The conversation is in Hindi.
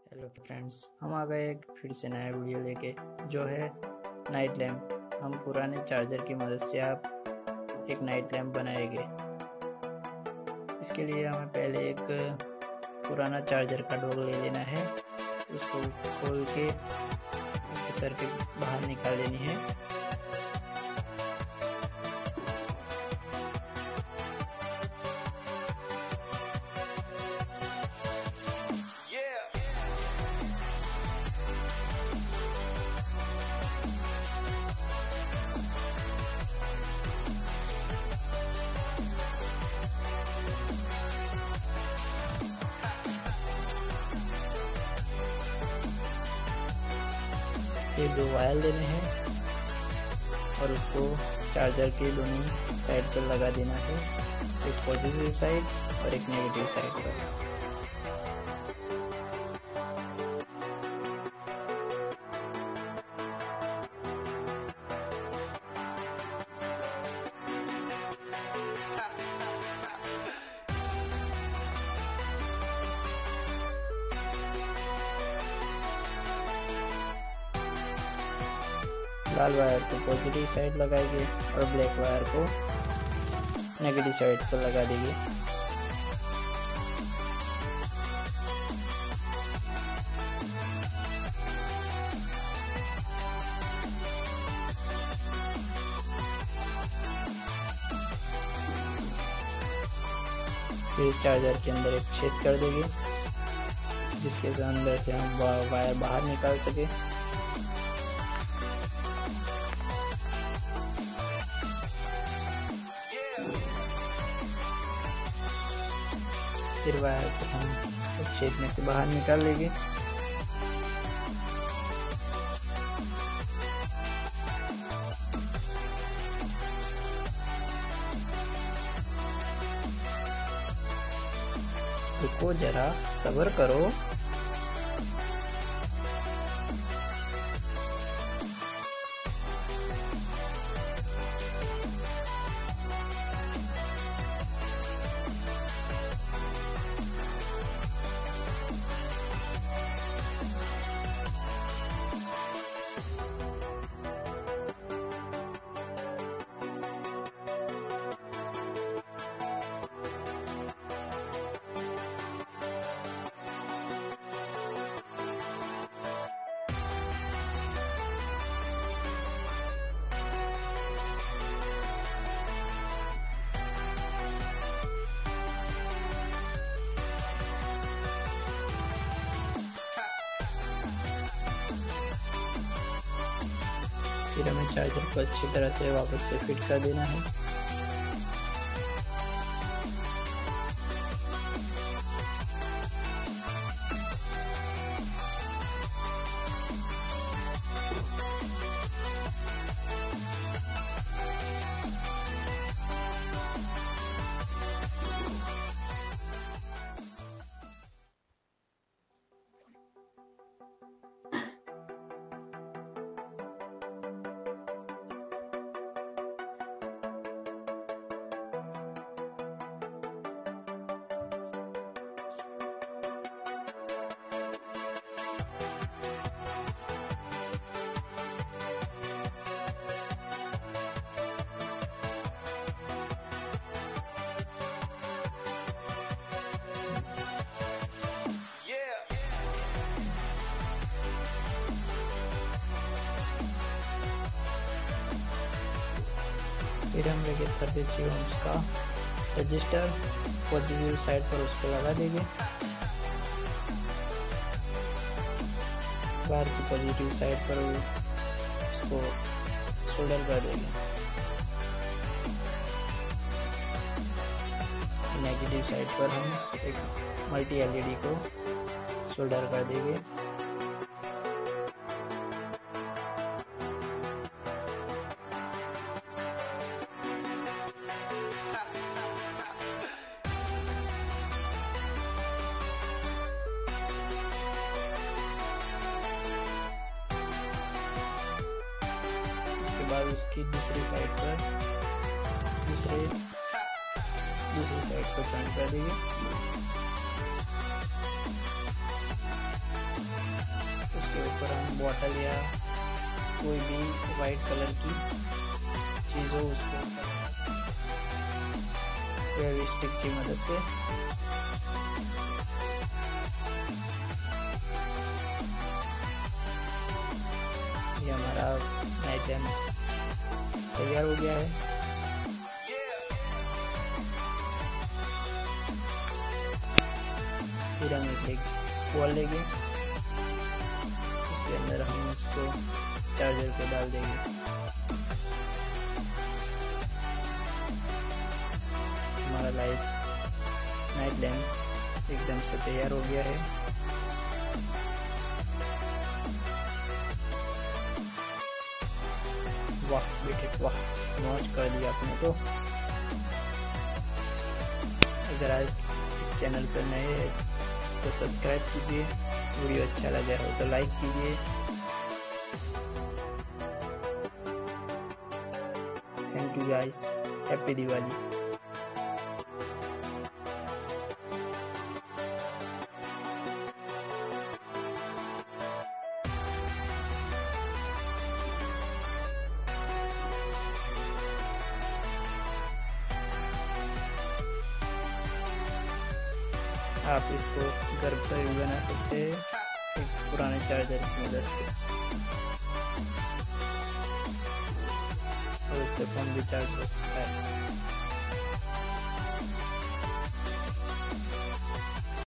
हेलो फ्रेंड्स, हम आ गए एक फिर से नया वीडियो लेके जो है नाइट लैम्प। हम पुराने चार्जर की मदद से आप एक नाइट लैम्प बनाएंगे। इसके लिए हमें पहले एक पुराना चार्जर का डोल ले लेना है। उसको खोल के उसकी सर्किट बाहर निकाल लेनी है। ये दो वायर लेने हैं और उसको चार्जर के दोनों साइड पर लगा देना है, एक पॉजिटिव साइड और एक नेगेटिव साइड पर। लाल वायर को पॉजिटिव साइड लगाएंगे और ब्लैक वायर को नेगेटिव साइड पर लगा देंगे। फिर चार्जर के अंदर एक छेद कर देंगे जिसके अंदर से हम वायर बाहर निकाल सके। फिर वायर को हम उस छेद में से बाहर निकाल लेंगे। रुको जरा, सब्र करो। फिर हमें चार्जर को अच्छी तरह से वापस से फिट कर देना है। फिर हम लेके 33 ohms का रजिस्टर पॉजिटिव साइड पर उसको लगा देंगे। वायर की पॉजिटिव साइड पर उसको सोल्डर कर देंगे। नेगेटिव साइड पर हम एक मल्टी एलईडी को सोल्डर कर देंगे। बाद उसकी दूसरी साइड पर दूसरी साइड पर जॉइन कर देंगे। ऊपर हम बॉटल या कोई भी वाइट कलर की चीज़ हो उसको फेवी स्टिक की मदद से ये हमारा नाइट लैम्प तैयार हो गया है। फिर हम एक बॉल लेंगे, इसके अंदर हम उसको चार्जर को डाल देंगे। हमारा नाइट लैम्प एकदम से तैयार हो गया है। वाह बेटे वाह, मौज कर दिया आपने तो। अगर आज इस चैनल पर नए हैं तो सब्सक्राइब कीजिए, वीडियो अच्छा लगा हो तो लाइक कीजिए। Thank you guys, happy Diwali. आप इसको घर पर भी बना सकते हैं एक पुराने चार्जर की मदद से, और उससे फोन भी चार्ज हो सकता है।